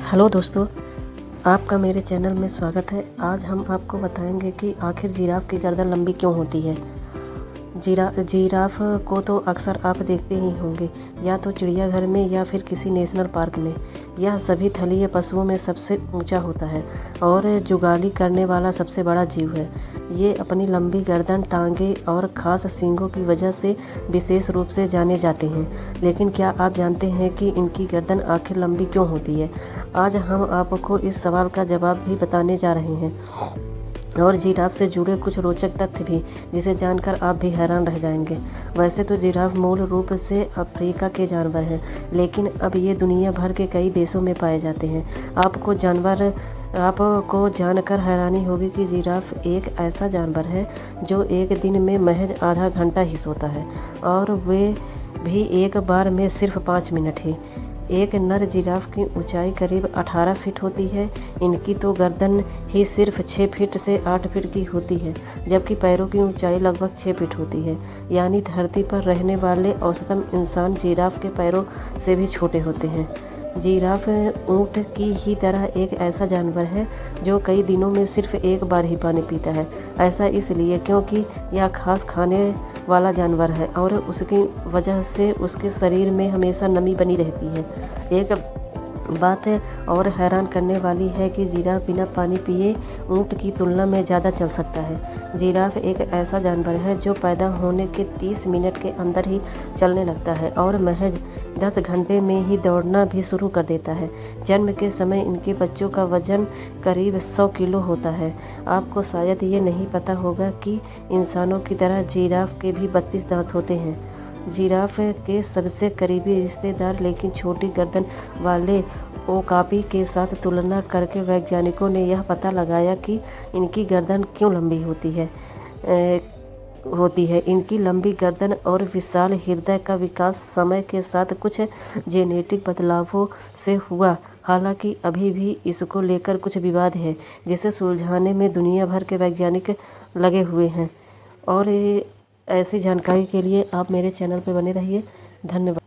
Hello दोस्तों, आपका मेरे चैनल में स्वागत है। आज हम आपको बताएंगे कि आखिर जिराफ की गर्दन लंबी क्यों होती है। जिराफ को तो अक्सर आप देखते ही होंगे, या तो चिड़ियाघर में या फिर किसी नेशनल पार्क में। यह सभी थलीय पशुओं में सबसे ऊंचा होता है और जुगाली करने वाला सबसे बड़ा जीव है। ये अपनी लंबी गर्दन, टांगे और खास सींगों की वजह से विशेष रूप से जाने जाते हैं। लेकिन क्या आप जानते हैं कि इनकी गर्दन आखिर लंबी क्यों होती है? आज हम आपको इस सवाल का जवाब भी बताने जा रहे हैं, और जिराफ से जुड़े कुछ रोचक तथ्य भी, जिसे जानकर आप भी हैरान रह जाएंगे। वैसे तो जिराफ मूल रूप से अफ्रीका के जानवर हैं, लेकिन अब ये दुनिया भर के कई देशों में पाए जाते हैं। आपको जानकर हैरानी होगी कि जिराफ एक ऐसा जानवर है जो एक दिन में महज आधा घंटा ही सोता है, और वे भी एक बार में सिर्फ 5 मिनट ही। एक नर जिराफ की ऊंचाई करीब 18 फीट होती है। इनकी तो गर्दन ही सिर्फ 6 फीट से 8 फीट की होती है, जबकि पैरों की ऊंचाई लगभग 6 फीट होती है। यानी धरती पर रहने वाले औसतन इंसान जिराफ के पैरों से भी छोटे होते हैं। जिराफ ऊँट की ही तरह एक ऐसा जानवर है जो कई दिनों में सिर्फ एक बार ही पानी पीता है। ऐसा इसलिए क्योंकि यह खास खाने वाला जानवर है और उसकी वजह से उसके शरीर में हमेशा नमी बनी रहती है। एक बात और हैरान करने वाली है कि जिराफ बिना पानी पिए ऊँट की तुलना में ज़्यादा चल सकता है। जिराफ एक ऐसा जानवर है जो पैदा होने के 30 मिनट के अंदर ही चलने लगता है और महज 10 घंटे में ही दौड़ना भी शुरू कर देता है। जन्म के समय इनके बच्चों का वजन करीब 100 किलो होता है। आपको शायद ये नहीं पता होगा कि इंसानों की तरह जिराफ के भी 32 दांत होते हैं। जिराफ के सबसे करीबी रिश्तेदार लेकिन छोटी गर्दन वाले ओकापी के साथ तुलना करके वैज्ञानिकों ने यह पता लगाया कि इनकी गर्दन क्यों लंबी होती है। इनकी लंबी गर्दन और विशाल हृदय का विकास समय के साथ कुछ जेनेटिक बदलावों से हुआ। हालांकि अभी भी इसको लेकर कुछ विवाद है, जिसे सुलझाने में दुनिया भर के वैज्ञानिक लगे हुए हैं। और ऐसी जानकारी के लिए आप मेरे चैनल पर बने रहिए। धन्यवाद।